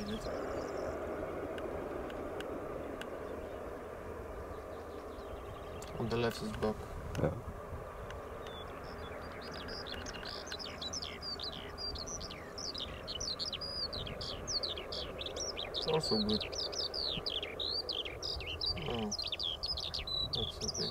geregnet. On the left is Bock. Ja. It's also good. Oh, that's okay.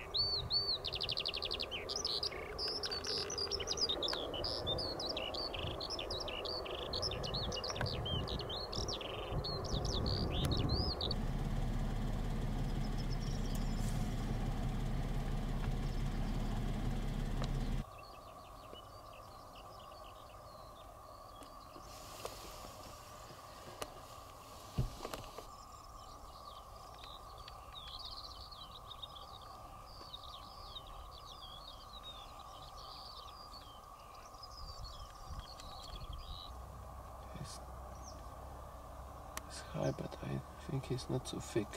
He's high, but I think he's not so thick.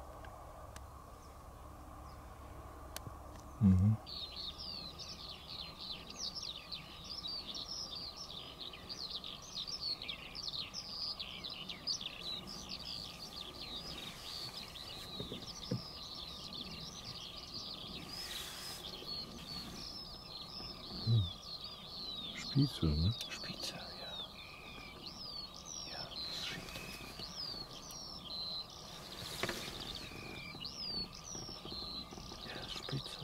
Mhm. Spitze, ne? Spitze, ja. Ja, shit. Ja, Spitze.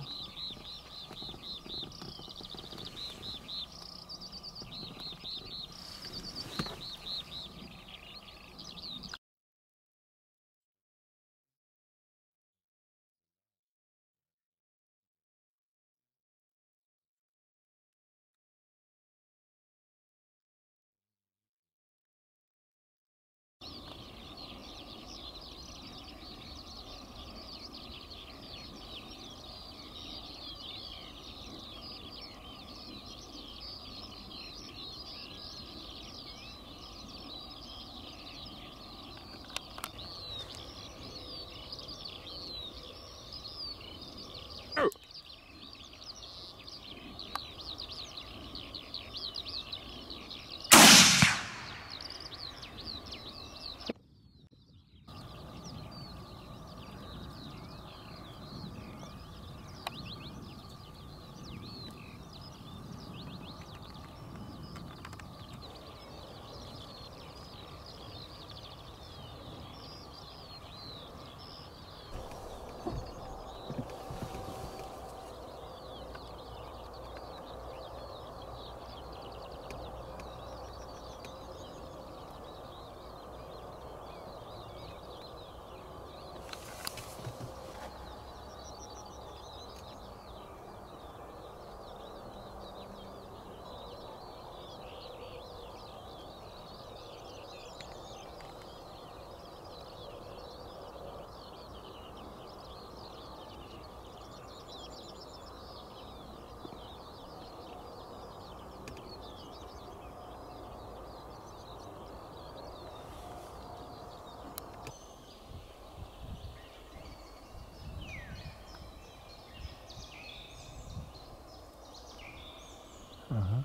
Aha.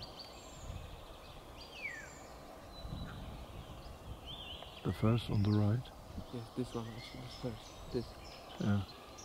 The first on the right. Yes, this one actually is first. This. Yeah.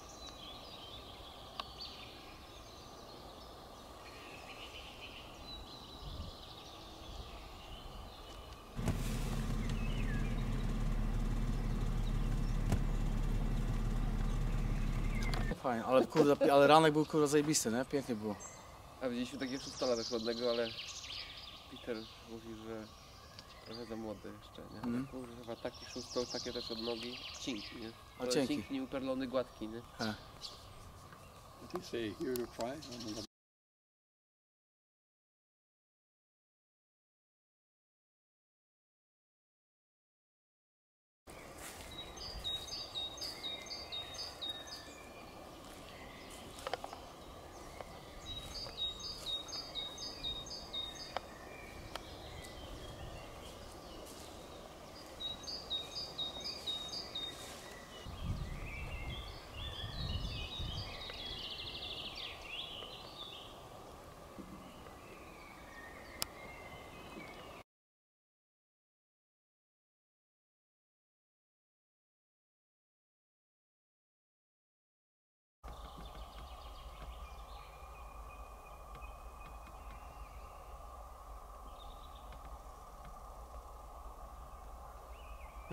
Fajnie, ale kurde, ale ranek był kurwa zajebisty, nie? Pięknie było. A widzieliśmy takiego szóstola też ładnego, ale Peter mówił, że trochę za młody jeszcze, nie? Mhm. Kurwa, taki szóstol, takie też odnogi, cienki, nie? A Ale cienki. cienki, nieuperlony, gładki, nie? I think say here to try.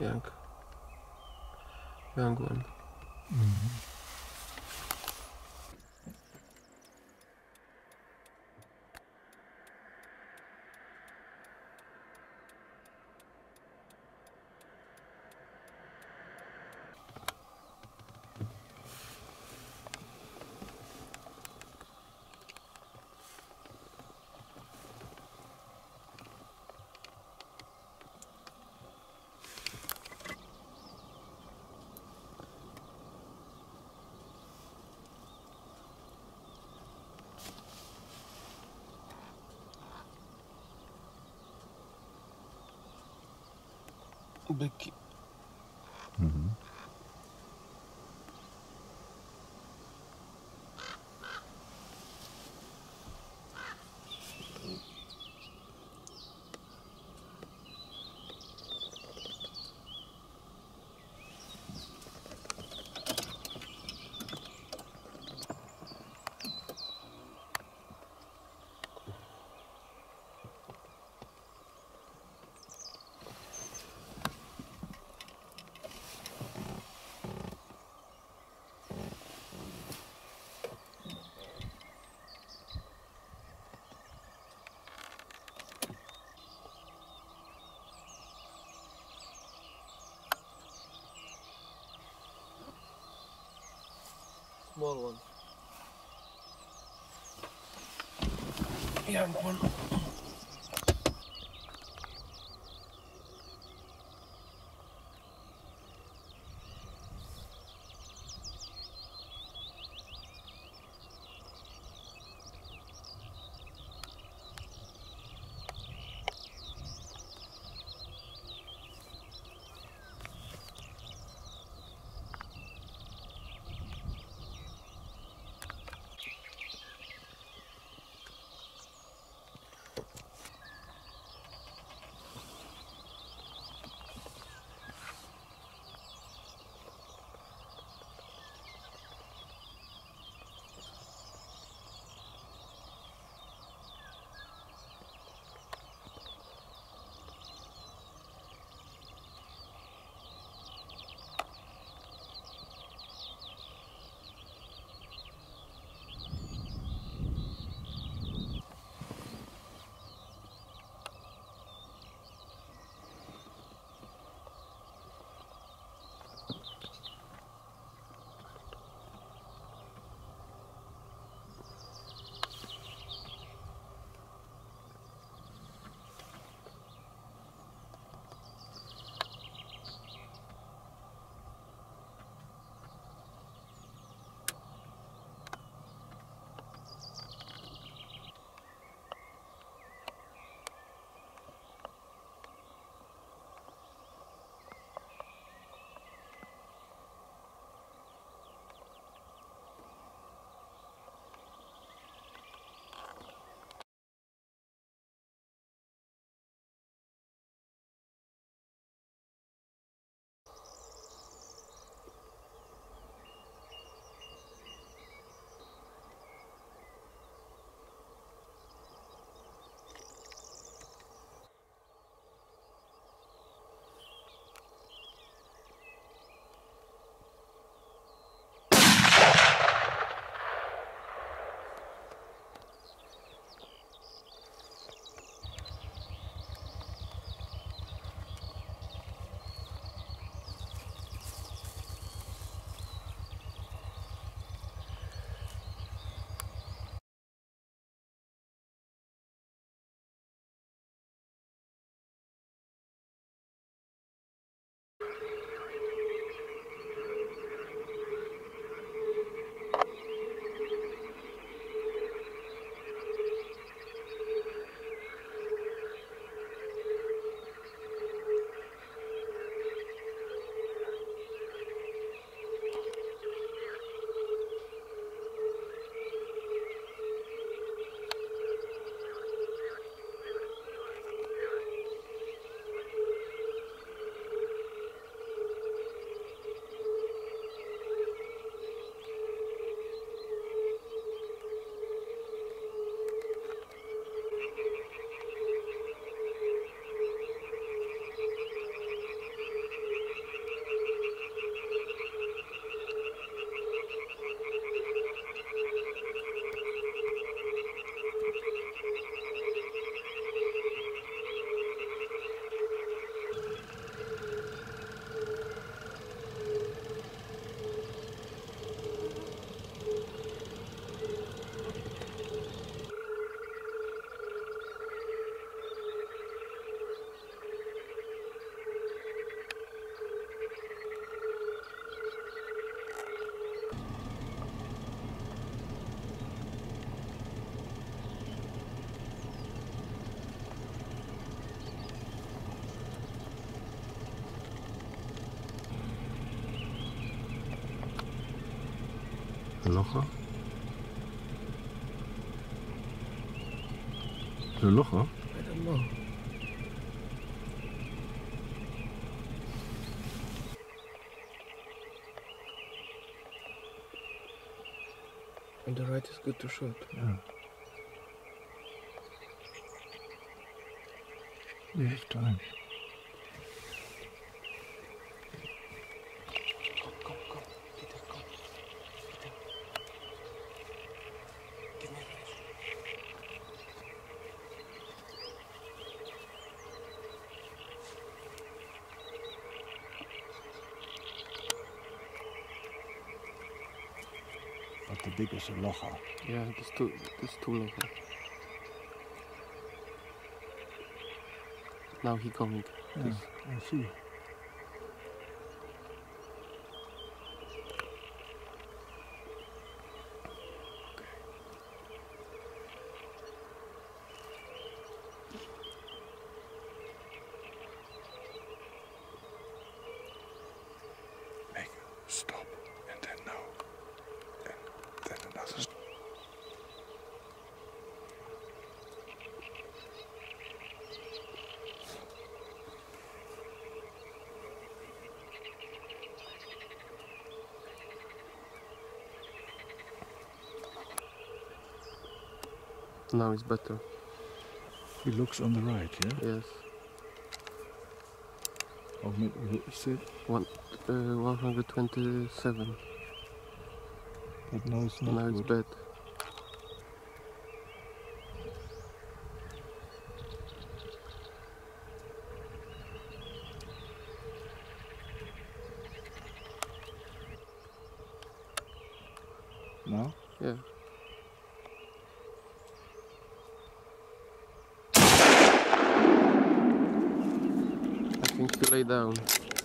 young one. Becky. Small one. Young one. Locher? The Locher? I don't know. On the right is good to shoot. Yeah. We have time. Kom, Pieter, kom. Pieter. Give me a race. But the biggest locha. Yeah, this too long. Now he coming. Yeah, I see. Make stop and then no. And then another stop. Now it's better. He looks on the right, yeah? Yes. How many is it? 127. But now it's not Now good. it's bad. Now? Yeah. I think he lay down.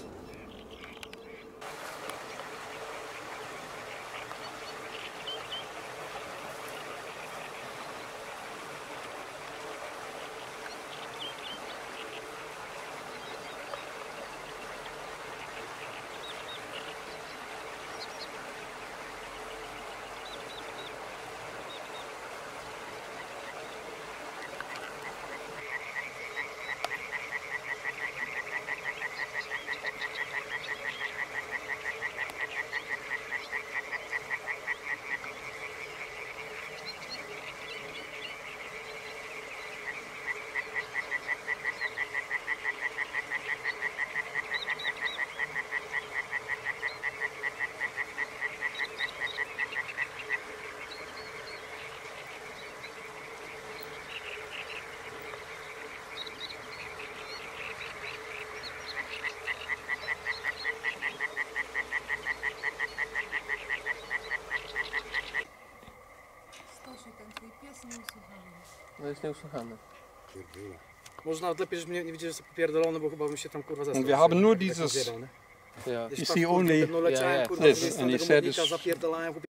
Ten twój pies nieusłuchany. No jest nieusłuchany. Może nawet lepiej, żebyś nie widział, że jest popierdolony, bo chyba bym się tam kurwa zesrał. Und wir haben nur Jak dieses, rozjebał, nie? Yeah. Gdzieś You tam, see kurwa, only no leciałem, yeah, kurwa, this, z and he tego said modlika, it's- zapierdalałem, chłopie.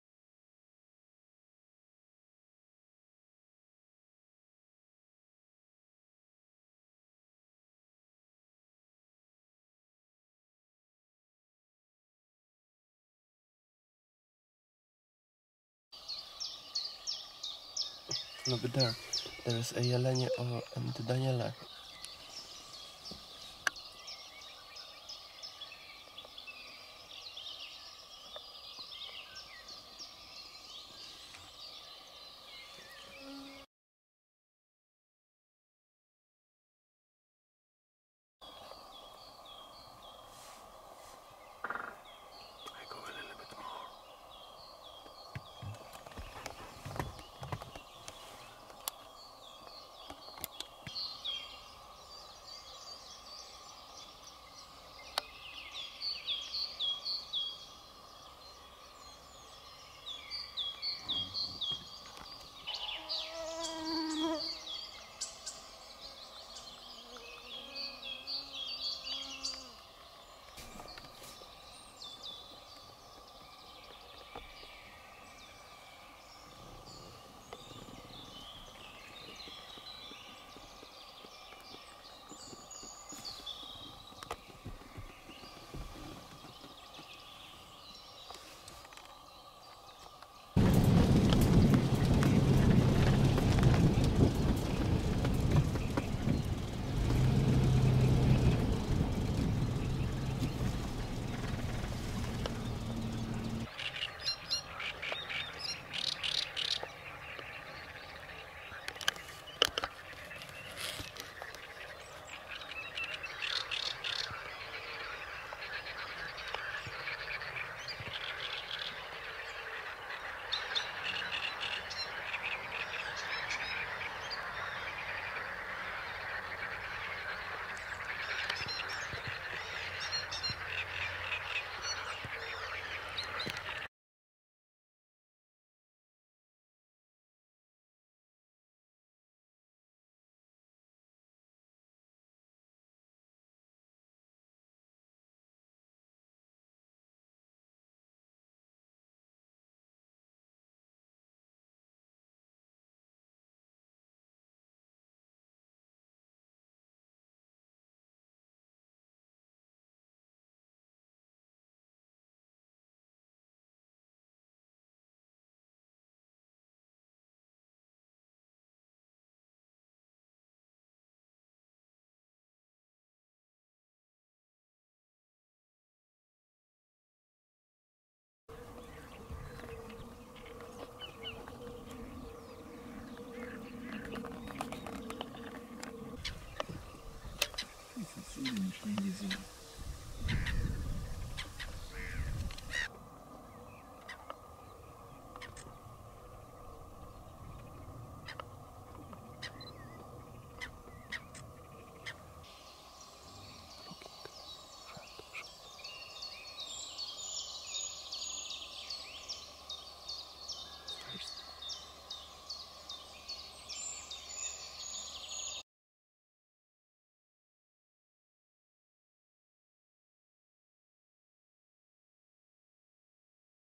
Look there. There is a jelenie and Daniele.